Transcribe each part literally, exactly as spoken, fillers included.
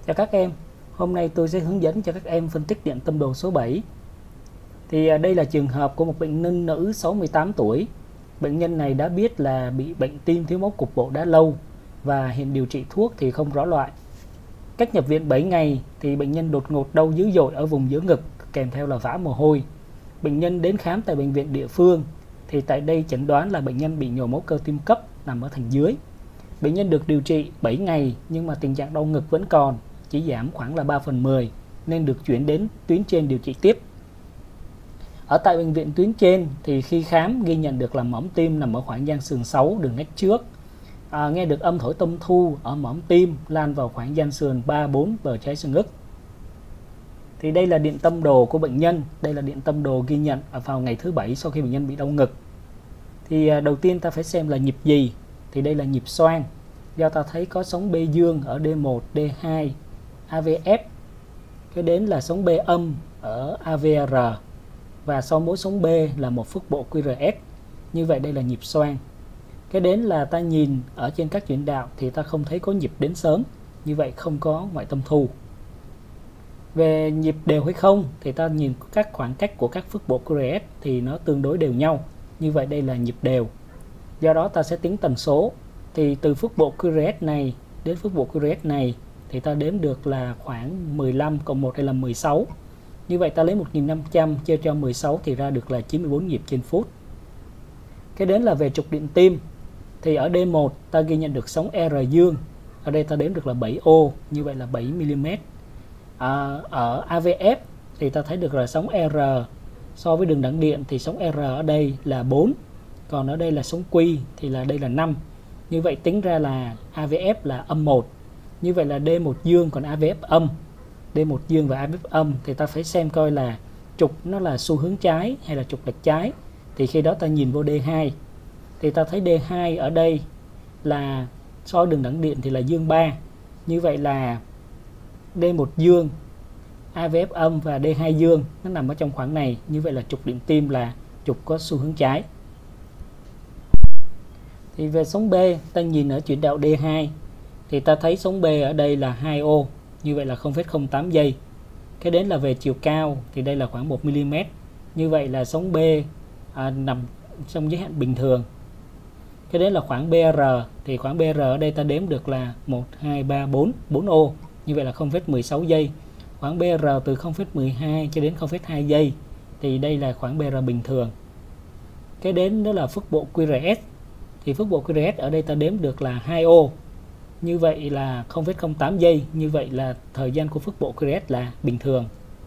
Chào các em, hôm nay tôi sẽ hướng dẫn cho các em phân tích điện tâm đồ số bảy. Thì đây là trường hợp của một bệnh nhân nữ sáu mươi tám tuổi. Bệnh nhân này đã biết là bị bệnh tim thiếu máu cục bộ đã lâu và hiện điều trị thuốc thì không rõ loại. Cách nhập viện bảy ngày thì bệnh nhân đột ngột đau dữ dội ở vùng giữa ngực kèm theo là vã mồ hôi. Bệnh nhân đến khám tại bệnh viện địa phương thì tại đây chẩn đoán là bệnh nhân bị nhồi máu cơ tim cấp nằm ở thành dưới. Bệnh nhân được điều trị bảy ngày nhưng mà tình trạng đau ngực vẫn còn, chỉ giảm khoảng là ba phần mười nên được chuyển đến tuyến trên điều trị tiếp. Ở tại bệnh viện tuyến trên thì khi khám ghi nhận được là mỏm tim nằm ở khoảng giang sườn sáu đường nách trước. À, nghe được âm thổi tâm thu ở mỏm tim lan vào khoảng giang sườn ba bốn bờ trái xương ức. Thì đây là điện tâm đồ của bệnh nhân, đây là điện tâm đồ ghi nhận ở vào ngày thứ bảy sau khi bệnh nhân bị đau ngực. Thì à, đầu tiên ta phải xem là nhịp gì. Thì đây là nhịp xoang. Do ta thấy có sóng B dương ở D một, D hai, a vê ép. Cái đến là sóng B âm ở a vê rờ. Và sau mỗi sóng B là một phức bộ quy rờ ét. Như vậy đây là nhịp xoang. Cái đến là ta nhìn ở trên các chuyển đạo thì ta không thấy có nhịp đến sớm. Như vậy không có ngoại tâm thu. Về nhịp đều hay không thì ta nhìn các khoảng cách của các phức bộ quy rờ ét thì nó tương đối đều nhau. Như vậy đây là nhịp đều. Do đó ta sẽ tính tần số. Thì từ phức bộ quy rờ ét này đến phức bộ quy rờ ét này thì ta đếm được là khoảng mười lăm cộng một hay là mười sáu. Như vậy ta lấy một nghìn năm trăm chia cho mười sáu thì ra được là chín mươi bốn nhịp trên phút. Cái đến là về trục điện tim. Thì ở D một ta ghi nhận được sóng R dương. Ở đây ta đếm được là bảy ô, như vậy là bảy mi li mét. À, ở a vê ép thì ta thấy được là sóng R so với đường đẳng điện thì sóng R ở đây là bốn. Còn ở đây là sóng Q thì là đây là năm. Như vậy tính ra là a vê ép là âm một. Như vậy là D một dương còn a vê ép âm. D một dương và a vê ép âm thì ta phải xem coi là trục nó là xu hướng trái hay là trục lệch trái. Thì khi đó ta nhìn vô D hai. Thì ta thấy D hai ở đây là so đường đẳng điện thì là dương ba. Như vậy là D một dương, a vê ép âm và D hai dương nó nằm ở trong khoảng này. Như vậy là trục điện tim là trục có xu hướng trái. Thì về sóng B ta nhìn ở chuyển đạo D hai thì ta thấy sóng B ở đây là hai ô. Như vậy là không phẩy không tám giây. Cái đến là về chiều cao thì đây là khoảng một mi li mét. Như vậy là sóng B à, nằm trong giới hạn bình thường. Cái đến là khoảng bê rờ thì khoảng bê rờ ở đây ta đếm được là một, hai, ba, bốn, bốn ô. Như vậy là không phẩy mười sáu giây. Khoảng bê rờ từ không phẩy mười hai cho đến không phẩy hai giây thì đây là khoảng bê rờ bình thường. Cái đến đó là phức bộ quy rờ ét. Thì phức bộ quy rờ ét ở đây ta đếm được là hai ô. Như vậy là không phẩy không tám giây. Như vậy là thời gian của phức bộ quy rờ ét là bình thường.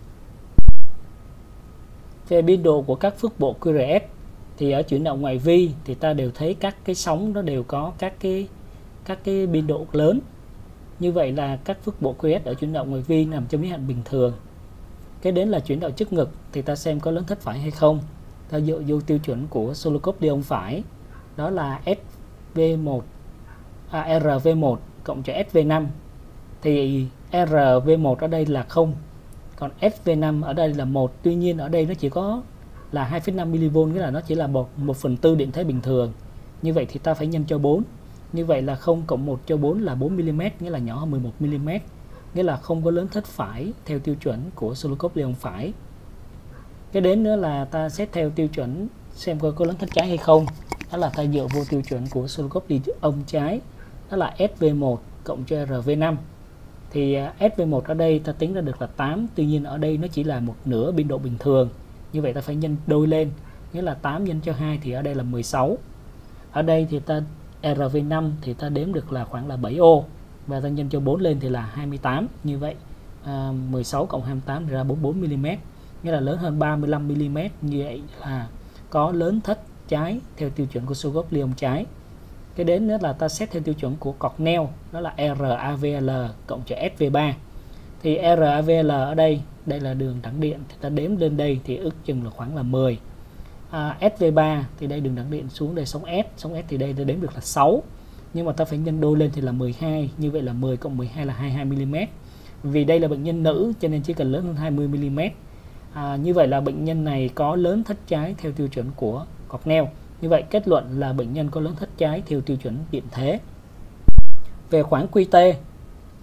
Về biên độ của các phức bộ quy rờ ét thì ở chuyển động ngoại vi thì ta đều thấy các cái sóng nó đều có các cái các cái biên độ lớn. Như vậy là các phức bộ quy rờ ét ở chuyển động ngoại vi nằm trong giới hạn bình thường. Cái đến là chuyển động trước ngực thì ta xem có lớn thất phải hay không. Ta dựa vô tiêu chuẩn của Solokhov Dion phải. Đó là ét vê một à, rờ vê một cộng cho ét vê năm. Thì rờ vê một ở đây là không. Còn ét vê năm ở đây là một. Tuy nhiên ở đây nó chỉ có là hai phẩy năm mi li vôn, nghĩa là nó chỉ là một phần tư điện thế bình thường. Như vậy thì ta phải nhân cho bốn. Như vậy là không cộng một cho bốn là bốn mi li mét, nghĩa là nhỏ hơn mười một mi li mét. Nghĩa là không có lớn thất phải theo tiêu chuẩn của Solokhov Dion phải. Cái đến nữa là ta xét theo tiêu chuẩn xem coi có lớn thất trái hay không. Đó là ta dựa vô tiêu chuẩn của Solokhov Dion trái. Đó là ét vê một cộng cho rờ vê năm. Thì ét vê một ở đây ta tính ra được là tám. Tuy nhiên ở đây nó chỉ là một nửa biên độ bình thường. Như vậy ta phải nhân đôi lên. Nghĩa là tám nhân cho hai thì ở đây là mười sáu. Ở đây thì ta rờ vê năm thì ta đếm được là khoảng là bảy ô. Và ta nhân cho bốn lên thì là hai mươi tám. Như vậy à, mười sáu cộng hai mươi tám thì ra bốn mươi bốn mi li mét. Nghĩa là lớn hơn ba mươi lăm mi li mét. Như vậy là có lớn thất trái theo tiêu chuẩn của Solokhov Dion trái. Cái đến nữa là ta xét theo tiêu chuẩn của Cornell. Đó là rờ a vê lờ cộng cho ét vê ba. Thì rờ a vê lờ ở đây, đây là đường đẳng điện, thì ta đếm lên đây thì ước chừng là khoảng là mười. à, ét vê ba thì đây đường đẳng điện xuống đây sóng S, sóng S thì đây ta đếm được là sáu. Nhưng mà ta phải nhân đôi lên thì là mười hai. Như vậy là mười cộng mười hai là hai mươi hai mi li mét. Vì đây là bệnh nhân nữ cho nên chỉ cần lớn hơn hai mươi mi li mét. à, Như vậy là bệnh nhân này có lớn thất trái theo tiêu chuẩn của Cornell. Như vậy kết luận là bệnh nhân có lớn thất trái theo tiêu chuẩn điện thế. Về khoảng quy tê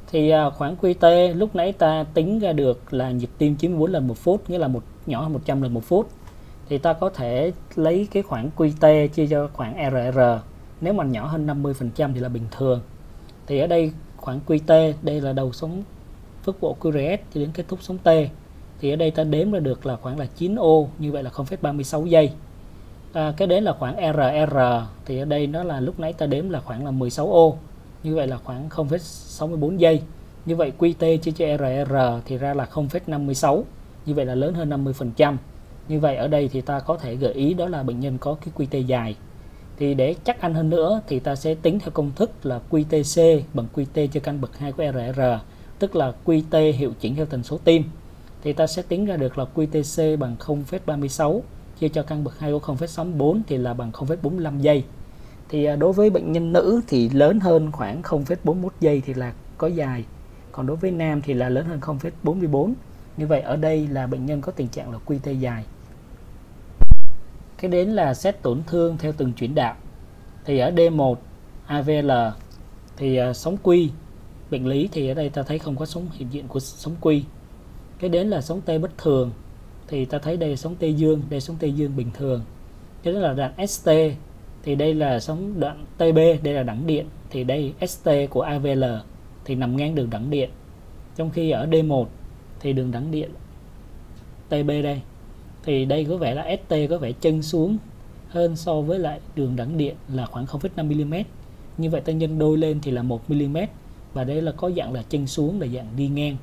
Thì à, khoảng quy tê lúc nãy ta tính ra được là nhịp tim chín mươi bốn lần một phút, nghĩa là một nhỏ hơn một trăm lần một phút. Thì ta có thể lấy cái khoảng quy tê chia cho khoảng rờ rờ. Nếu mà nhỏ hơn năm mươi phần trăm thì là bình thường. Thì ở đây khoảng quy tê, đây là đầu sống phức bộ quy rờ ét cho đến kết thúc sống T. Thì ở đây ta đếm ra được là khoảng là chín ô, như vậy là không phẩy ba mươi sáu giây. À, cái đến là khoảng rờ rờ, thì ở đây nó là lúc nãy ta đếm là khoảng là mười sáu ô, như vậy là khoảng không phẩy sáu mươi bốn giây. Như vậy quy tê chia cho rờ rờ thì ra là không phẩy năm mươi sáu, như vậy là lớn hơn năm mươi phần trăm. Như vậy ở đây thì ta có thể gợi ý đó là bệnh nhân có cái quy tê dài. Thì để chắc ăn hơn nữa thì ta sẽ tính theo công thức là quy tê xê bằng quy tê cho căn bậc hai của rờ rờ, tức là quy tê hiệu chỉnh theo tần số tim. Thì ta sẽ tính ra được là quy tê xê bằng không phẩy ba mươi sáu chia cho căn bậc hai của không phẩy sáu mươi bốn thì là bằng không phẩy bốn mươi lăm giây. Thì đối với bệnh nhân nữ thì lớn hơn khoảng không phẩy bốn mươi mốt giây thì là có dài. Còn đối với nam thì là lớn hơn không phẩy bốn mươi bốn. Như vậy ở đây là bệnh nhân có tình trạng là quy tê dài. Cái đến là xét tổn thương theo từng chuyển đạo. Thì ở đê một a vê lờ thì uh, sóng quy bệnh lý thì ở đây ta thấy không có sóng hiện diện của sóng quy. Cái đến là sóng T bất thường thì ta thấy đây là sóng T dương, đây là sóng T dương bình thường. Cái đó là đoạn ét tê thì đây là sóng đoạn tê bê, đây là đẳng điện, thì đây ét tê của a vê lờ thì nằm ngang đường đẳng điện. Trong khi ở đê một thì đường đẳng điện tê bê đây thì đây có vẻ là ét tê có vẻ chân xuống hơn so với lại đường đẳng điện là khoảng không phẩy năm mi li mét. Như vậy ta nhân đôi lên thì là một mi li mét, và đây là có dạng là chân xuống, là dạng đi ngang.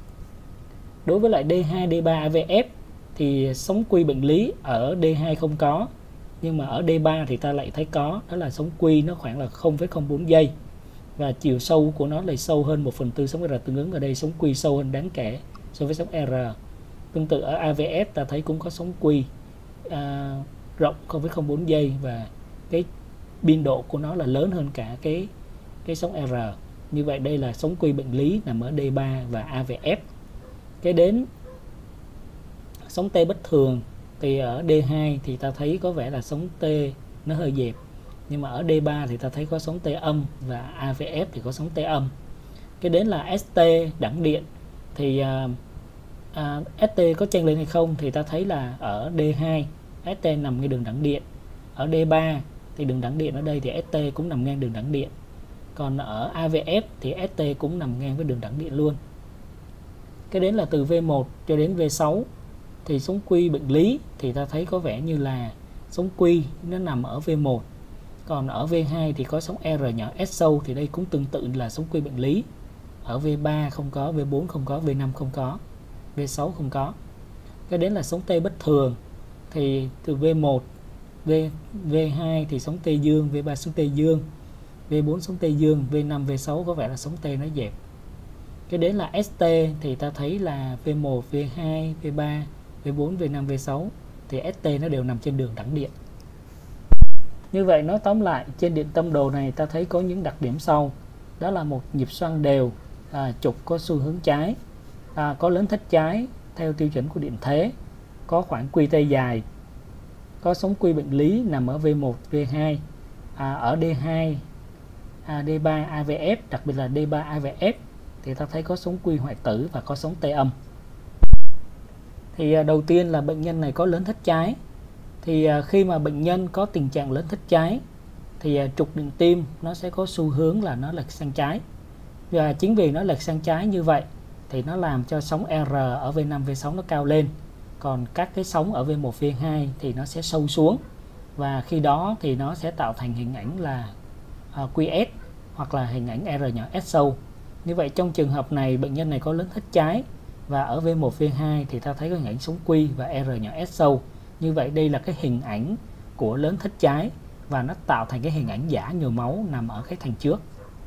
Đối với lại đê hai, đê ba a vê ép thì sóng quy bệnh lý ở đê hai không có, nhưng mà ở đê ba thì ta lại thấy có, đó là sóng quy nó khoảng là không phẩy không bốn giây, và chiều sâu của nó lại sâu hơn một phần tư sóng R tương ứng. Ở đây sóng quy sâu hơn đáng kể so với sóng R. Tương tự ở a vê ép ta thấy cũng có sóng quy à, rộng không phẩy không bốn giây, và cái biên độ của nó là lớn hơn cả cái cái sóng R. Như vậy đây là sóng quy bệnh lý nằm ở đê ba và a vê ép. Cái đến sóng T bất thường thì ở đê hai thì ta thấy có vẻ là sóng T nó hơi dẹp, nhưng mà ở đê ba thì ta thấy có sóng T âm, và a vê ép thì có sóng T âm. Cái đến là ét tê đẳng điện thì uh, uh, ét tê có chênh lên hay không thì ta thấy là ở đê hai ét tê nằm ngay đường đẳng điện, ở đê ba thì đường đẳng điện ở đây thì ét tê cũng nằm ngang đường đẳng điện, còn ở a vê ép thì ét tê cũng nằm ngang với đường đẳng điện luôn. Cái đến là từ vê một cho đến vê sáu thì sóng quy bệnh lý thì ta thấy có vẻ như là sóng quy nó nằm ở vê một, còn ở vê hai thì có sóng R nhỏ S sâu, thì đây cũng tương tự là sóng quy bệnh lý. Ở vê ba không có, vê bốn không có, vê năm không có, vê sáu không có. Cái đến là sóng T bất thường thì từ vê một, v, vê hai thì sóng T dương, vê ba sóng T dương, vê bốn sóng T dương, vê năm, vê sáu có vẻ là sóng T nó dẹp. Cái đến là ét tê thì ta thấy là vê một, vê hai, vê ba, vê bốn, vê năm, vê sáu thì ét tê nó đều nằm trên đường đẳng điện. Như vậy nói tóm lại, trên điện tâm đồ này ta thấy có những đặc điểm sau. Đó là một nhịp xoang đều, à, trục có xu hướng trái, à, có lớn thất trái theo tiêu chuẩn của điện thế, có khoảng quy tê dài, có sóng quy bệnh lý nằm ở vê một, vê hai, à, ở đê hai, à, đê ba a vê ép, đặc biệt là đê ba a vê ép thì ta thấy có sóng quy hoại tử và có sóng T âm. Thì à, đầu tiên là bệnh nhân này có lớn thất trái. Thì à, khi mà bệnh nhân có tình trạng lớn thất trái thì à, trục điện tim nó sẽ có xu hướng là nó lệch sang trái, và chính vì nó lệch sang trái như vậy thì nó làm cho sóng R ở vê năm, vê sáu nó cao lên, còn các cái sóng ở vê một, vê hai thì nó sẽ sâu xuống, và khi đó thì nó sẽ tạo thành hình ảnh là uh, quy ét hoặc là hình ảnh R nhỏ S sâu. Như vậy trong trường hợp này bệnh nhân này có lớn thất trái, và ở vê một, vê hai thì ta thấy có hình ảnh sóng quy và R nhỏ S sâu. Như vậy đây là cái hình ảnh của lớn thất trái, và nó tạo thành cái hình ảnh giả nhồi máu nằm ở cái thành trước.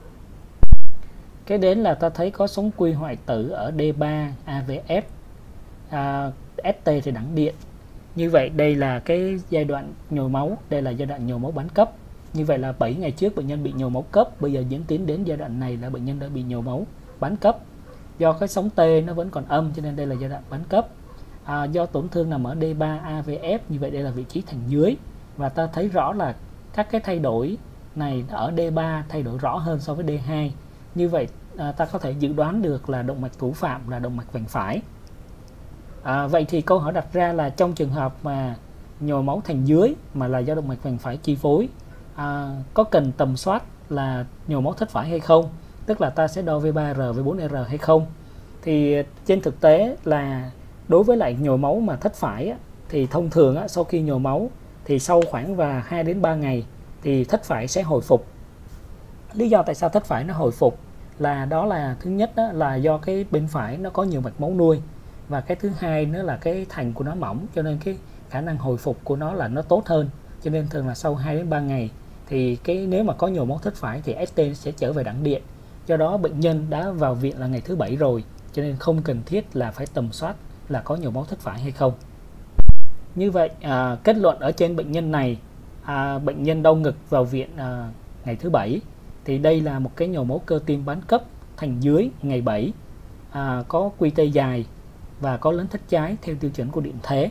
Cái đến là ta thấy có sóng quy hoại tử ở đê ba a vê ép, à, ét tê thì đẳng điện. Như vậy đây là cái giai đoạn nhồi máu, đây là giai đoạn nhồi máu bán cấp. Như vậy là bảy ngày trước bệnh nhân bị nhồi máu cấp, bây giờ diễn tiến đến giai đoạn này là bệnh nhân đã bị nhồi máu bán cấp. Do cái sóng T nó vẫn còn âm cho nên đây là giai đoạn bán cấp. À, do tổn thương nằm ở đê ba a vê ép, như vậy đây là vị trí thành dưới, và ta thấy rõ là các cái thay đổi này ở đê ba thay đổi rõ hơn so với đê hai. Như vậy à, ta có thể dự đoán được là động mạch thủ phạm là động mạch vành phải. À, vậy thì câu hỏi đặt ra là trong trường hợp mà nhồi máu thành dưới mà là do động mạch vành phải chi phối, à, có cần tầm soát là nhồi máu thất phải hay không? Tức là ta sẽ đo V ba R, V bốn R hay không? Thì trên thực tế là đối với lại nhồi máu mà thất phải á, thì thông thường á, sau khi nhồi máu thì sau khoảng và hai đến ba ngày thì thất phải sẽ hồi phục. Lý do tại sao thất phải nó hồi phục là đó là thứ nhất đó, là do cái bên phải nó có nhiều mạch máu nuôi, và cái thứ hai nữa là cái thành của nó mỏng, cho nên cái khả năng hồi phục của nó là nó tốt hơn. Cho nên thường là sau hai đến ba ngày thì cái nếu mà có nhồi máu thất phải thì ét tê sẽ trở về đẳng điện. Do đó bệnh nhân đã vào viện là ngày thứ bảy rồi, cho nên không cần thiết là phải tầm soát là có nhồi máu thất phải hay không. Như vậy à, kết luận ở trên bệnh nhân này, à, bệnh nhân đau ngực vào viện à, ngày thứ bảy, thì đây là một cái nhồi máu cơ tim bán cấp thành dưới ngày bảy, à, có quy tê dài và có lớn thất trái theo tiêu chuẩn của điện thế.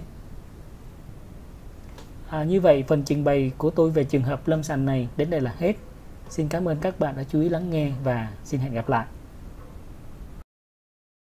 À, như vậy phần trình bày của tôi về trường hợp lâm sàng này đến đây là hết. Xin cảm ơn các bạn đã chú ý lắng nghe và xin hẹn gặp lại.